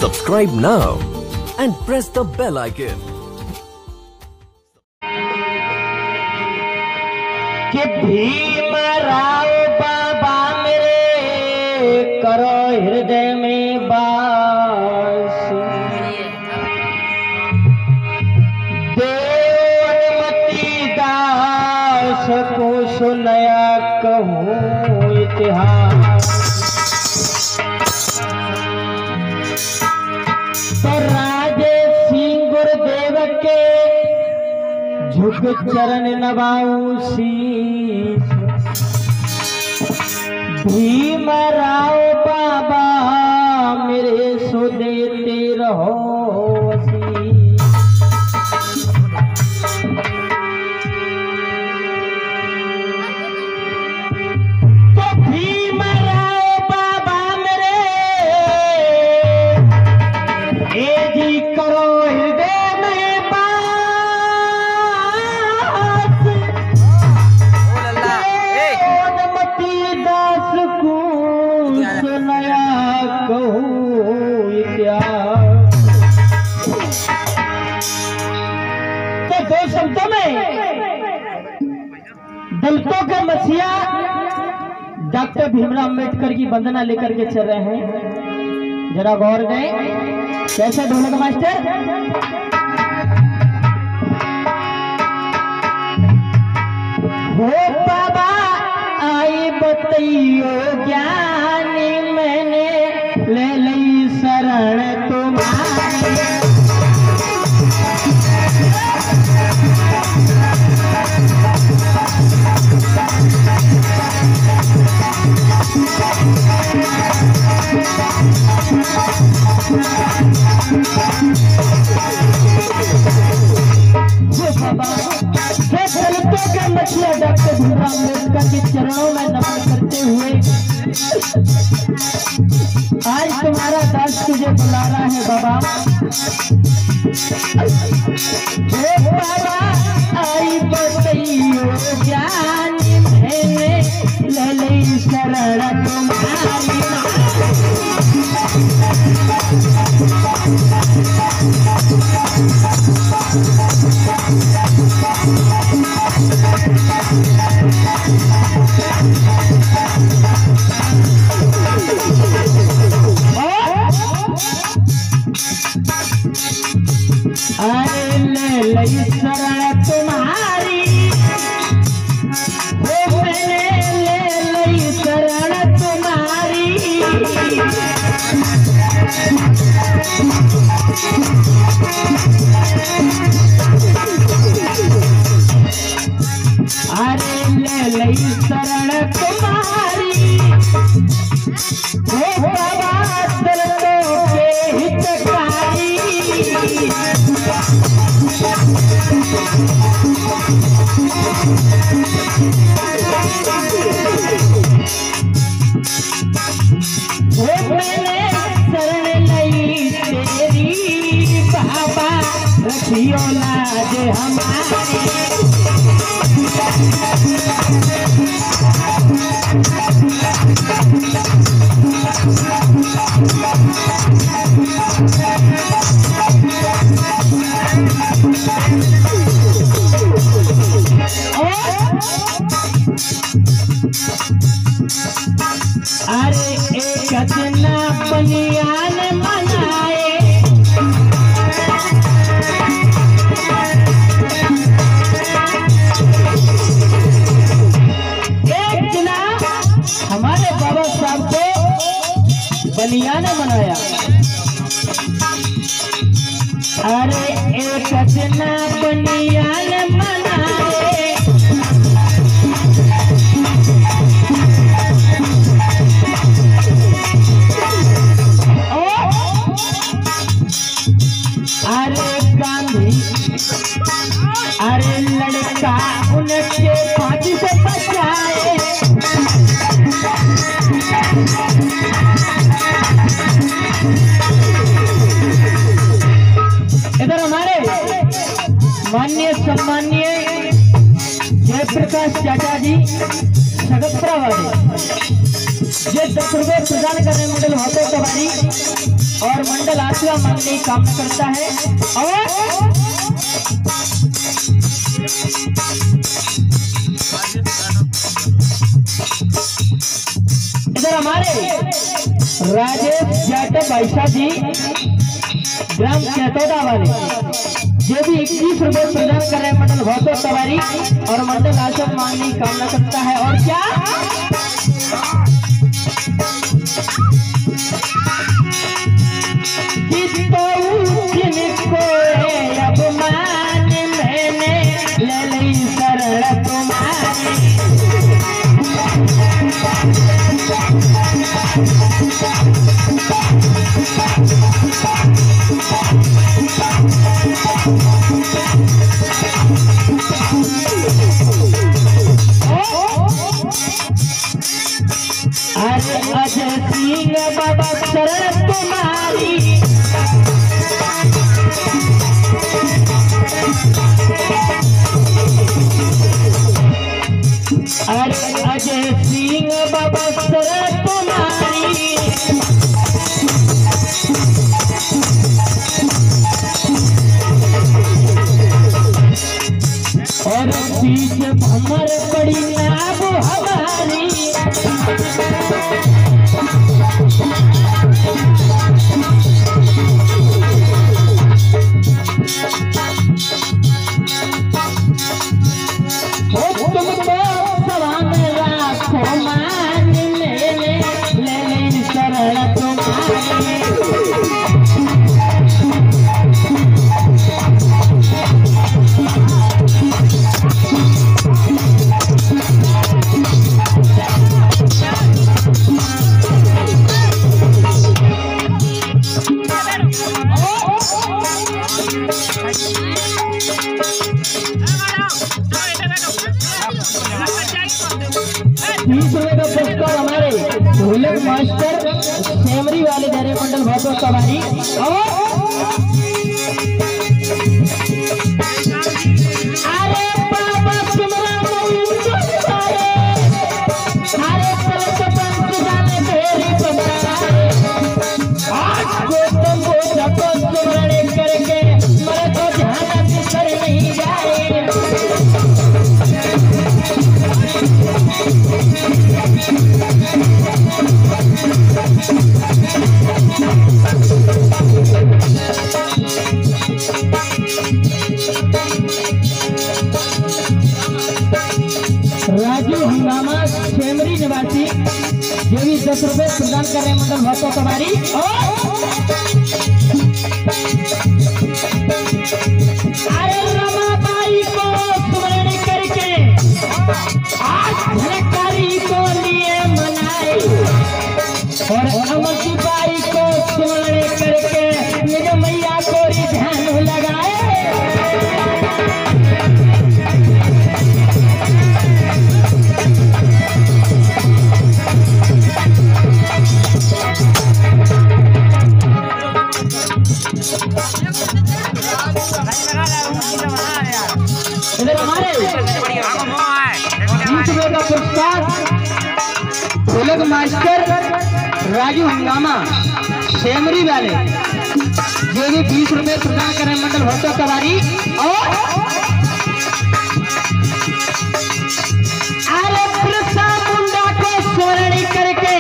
Subscribe now and press the bell icon. कि भीमराव बाबा मेरे करो हृदय में वास, देवनमती दास को सुनया कहूँ इतिहास। तो राजे सिंह गुरुदेव के झुक चरण नवाऊं शीस, भीमराव बाबा मेरे सो देते रहो आशीष। तो भीमराव बाबा मेरे ए जी करो हृदय में दो शब्दों में दलितों के मसीहा डॉक्टर भीमराव अम्बेडकर की वंदना लेकर के चल रहे हैं। जरा गौर दें, कैसे ढोलक मास्टर। हो बाबा आई बतैयो ज्ञानी, मैंने ले ली शरण तुम्हारी। दलितों के मछलिया डॉक्टर भीमराव अम्बेडकर के चरणों में नमन करते हुए आज तुम्हारा दास तुझे बुला रहा है बाबा। हे बाबा आई बतैयो ज्ञानी, मैंने ले ली शरण तुम्हारी। अरे ले ली शरण तुम्हारी, वो मैंने ले ली शरण तुम्हारी। अरे ले ली शरण तुम्हारी, वो बाबा दलितों के हितकारी। वो मैंने शरण ली तेरी बाबा, रखियो लाज हमारी। अरे एक दिन बनियान मनाए, एक दिन हमारे बाबा साहब को बनियान मनाया। अरे एक दिन बनियान मनाए, अरे गांधी अरे लड़का उनके फांसी से बचाए। इधर हमारे माननीय सम्मानीय जयप्रकाश चाचा जी सगतपुरा वाले, ये 10 रुपये प्रदान करने मंडल भाटो कबाड़ी और मंडल आशीर्वाद मांगने की कामना करता है। और इधर हमारे राजेश जाटव भाईसा जी ग्राम चैतौदा वाले जो भी 21 रुपए प्रदान कर रहे हैं मंडल भौतो सवारी और मंडल आशीर्वाद मांगने की कामना करता है। और क्या अरे अजय सिंह बाबा शरण तुम्हारी अरे अजय सिंह बाबा शरण तुम्हारी और बीच भमर पड़ी नाव हमारी हमारे ढोलक मास्टर सेमरी वाले दरे मंडल भौतो सवारी। और अरे बाबा तुम्हारा अरे पंच जाने तेरी आज गौतम बुद्ध को स्मरण करके मेरे को ध्यान बिसर नहीं जाए। राजू हंगामा सेमरी निवासी जो भी 10 रुपए प्रदान कर रहे हैं मंडल भौतो सवारी। अरे रमाबाई को स्मरण करके आज झलकारी को लिए मनाए और अमरती बाई को स्मरण करके निज मैया को ध्यान लगाए। इधर हमारे 20 रुपए का पुरस्कार ढोलक मास्टर राजू हंगामा सेमरी वाले जो भी 20 रुपए प्रदान करें मंडल भौतो सवारी। और अरे बिरसा मुंडा को स्मरण करके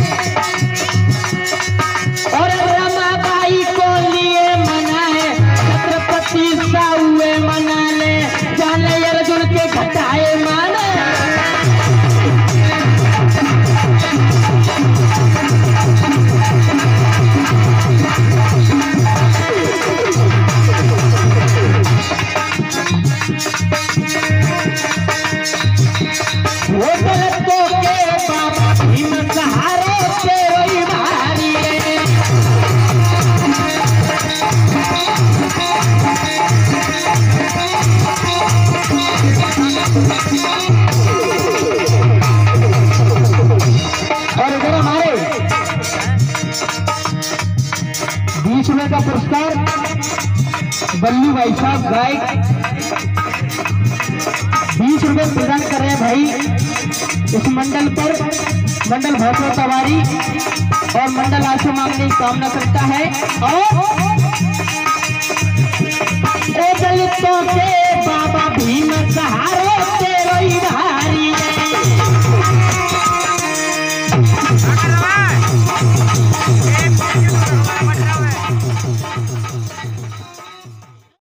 और रमाबाई को लिए मनाए छत्रपति साहुए मनाने जाने अर्जुन के घटाए माने। वो गलतों के बाबा भीम सहारे के वही भारी और इधर हमारे 20 रुपए का पुरस्कार बल्लू भाई साहब गायक 20 रुपए प्रदान कर रहे हैं भाई इस मंडल पर मंडल भौतो सवारी। और मंडल आशा मांगने की कामना करता है। और दलितों के